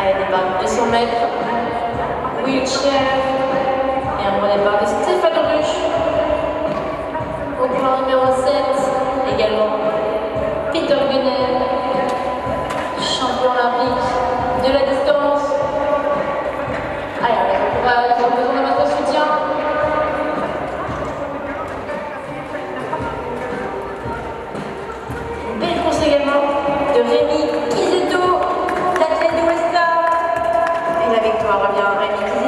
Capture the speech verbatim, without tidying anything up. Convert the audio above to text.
Allez, départ de son mètres, wheelchair, et un bon départ de Stéphane Ruche. Au plan numéro sept, également Peter Gunel, champion olympique de la distance. Allez, on va avoir besoin de votre soutien. Une belle course également de Rémi Kizeto, l'athlète de Westa. Et la victoire revient à Rémi Kizeto.